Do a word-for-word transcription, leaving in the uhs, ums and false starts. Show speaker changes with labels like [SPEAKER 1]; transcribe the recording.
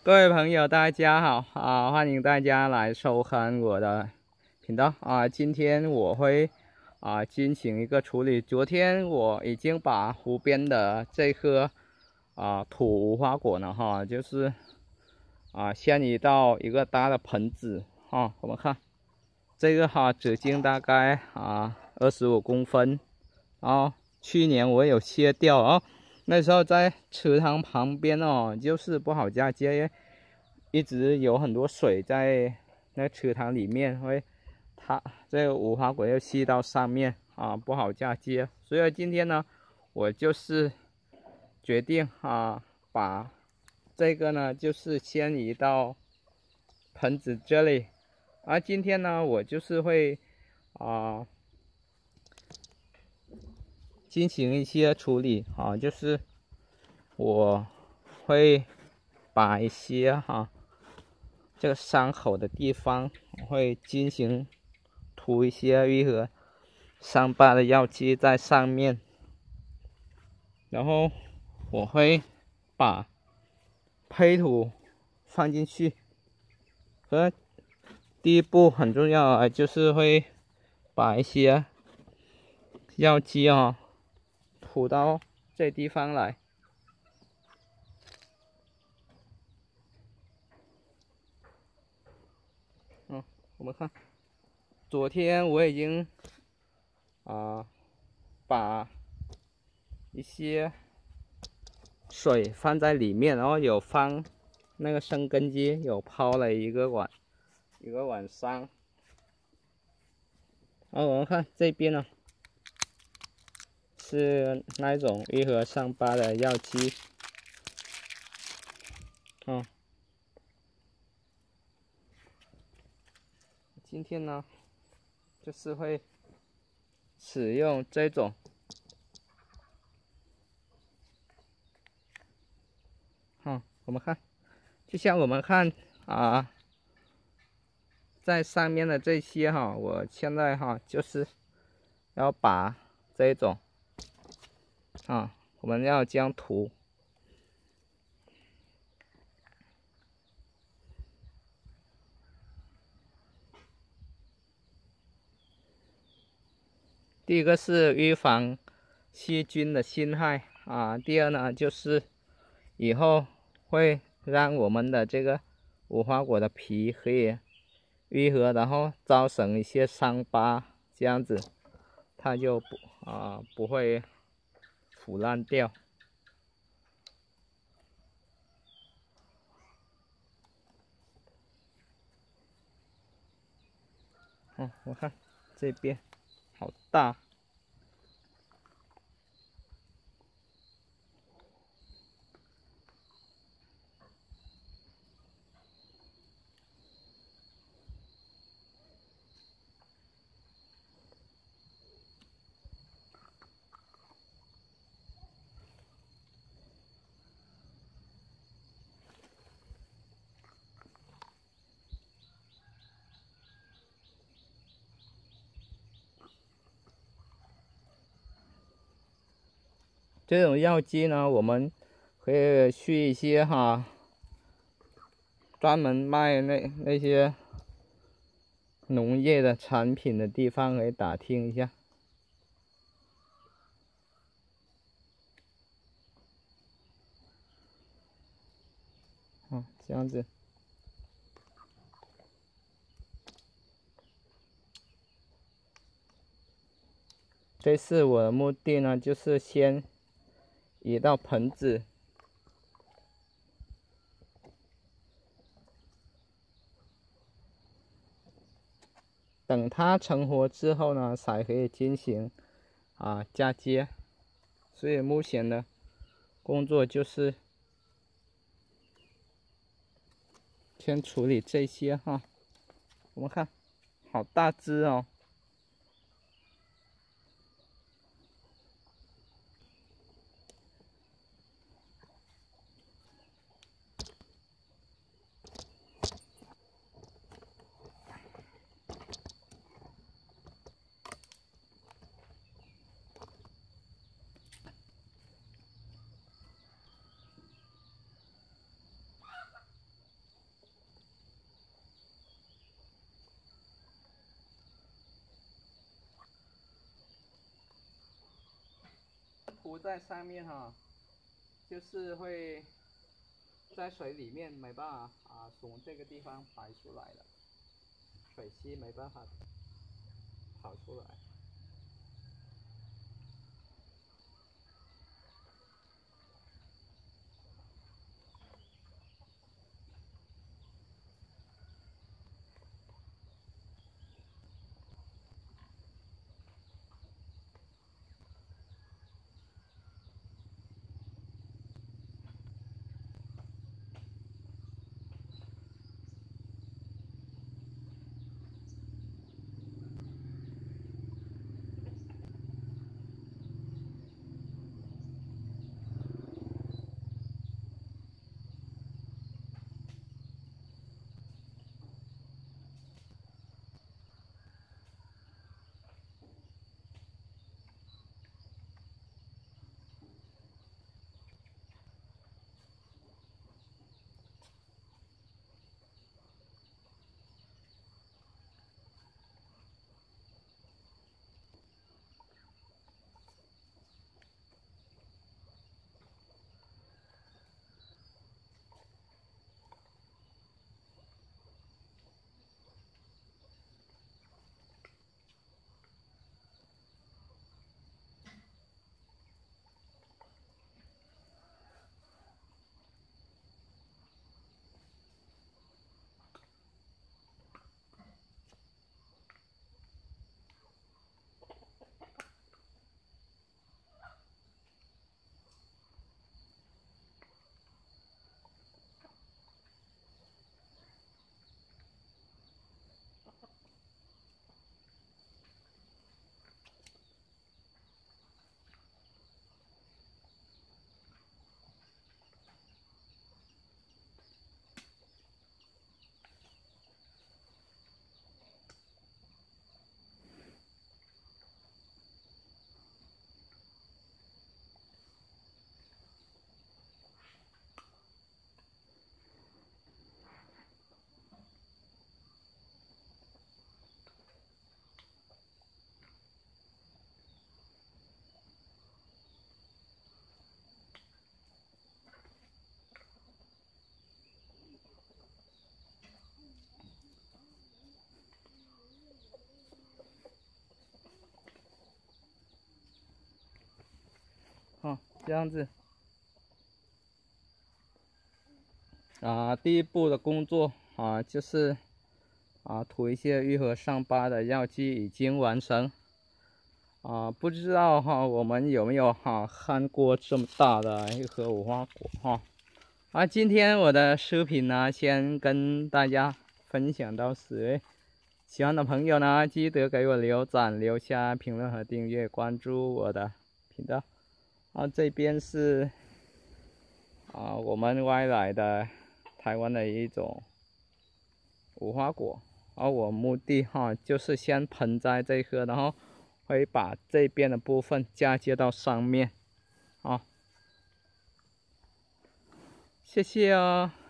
[SPEAKER 1] 各位朋友，大家好啊！欢迎大家来收看我的频道啊！今天我会啊进行一个处理。昨天我已经把湖边的这颗啊土无花果呢，哈，就是啊迁移到一个大的盆子哈。我们看这个哈，直径大概啊二十五公分，然后去年我有切掉啊。那时候在池塘旁边哦，就是不好嫁接，因为一直有很多水在那池塘里面，会它这个无花果又吸到上面啊，不好嫁接。所以今天呢，我就是决定啊，把这个呢就是迁移到盆子这里。而、啊、今天呢，我就是会啊进行一些处理啊，就是我会把一些哈、啊、这个伤口的地方，我会进行涂一些愈合伤疤的药剂在上面，然后我会把胚土放进去。和第一步很重要啊，就是会把一些药剂啊涂到这地方来。嗯，我们看，昨天我已经啊把一些水放在里面，然后有放那个生根机，有抛了一个晚一个晚上。然后我们看这边呢，是那种愈合伤疤的药剂。嗯，今天呢，就是会使用这种。嗯，我们看，就像我们看啊，在上面的这些哈，我现在哈就是要把这种啊，我们要将涂。第一个是预防细菌的侵害啊，第二呢就是以后会让我们的这个无花果的皮可以愈合，然后造成一些伤疤，这样子它就不啊不会腐烂掉。嗯，我看这边好大。这种药剂呢，我们可以去一些哈专门卖那那些农业的产品的地方，可以打听一下。嗯，这样子。这次我的目的呢，就是先移到盆子。等它成活之后呢，才可以进行啊嫁接。所以目前的工作就是先处理这些哈。我们看，好大只哦。 糊在上面哈，就是会在水里面没办法啊从这个地方排出来的，水汽没办法跑出来。哦，这样子。啊，第一步的工作啊，就是啊涂一些愈合伤疤的药剂已经完成。啊，不知道哈，我们有没有哈看过这么大的一颗无花果哈？啊，今天我的视频呢，先跟大家分享到此。喜欢的朋友呢，记得给我留赞、留下评论和订阅，关注我的频道。啊，这边是啊我们外来的台湾的一种无花果，而我目的哈就是先盆栽这颗，然后会把这边的部分嫁接到上面，啊，谢谢哦。